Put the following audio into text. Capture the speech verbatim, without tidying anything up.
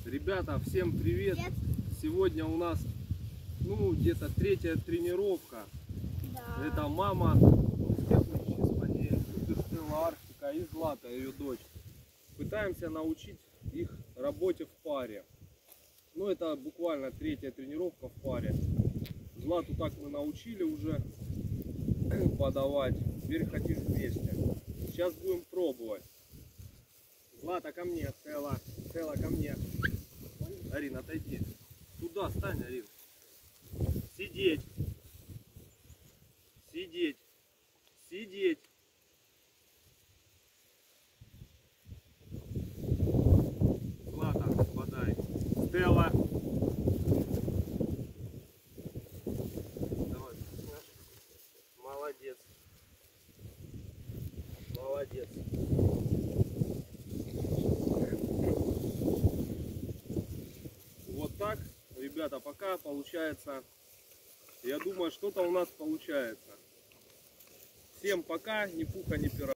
Ребята, всем привет! Привет. Сегодня у нас, ну, где-то третья тренировка. Да. Это мама Стелла Арктика и Злата, ее дочь. Пытаемся научить их работе в паре. Ну, это буквально третья тренировка в паре. Злату так мы научили уже подавать. Теперь хотим вместе. Сейчас будем пробовать. Злата, ко мне, Стелла. Стелла, ко мне. Арин, отойди. Туда стань, Арин. Сидеть. Сидеть. Сидеть. Злата, подай. Стелла. Давай. Молодец. Молодец. Вот так, ребята, пока получается, я думаю, что-то у нас получается. Всем пока, ни пуха, ни пера.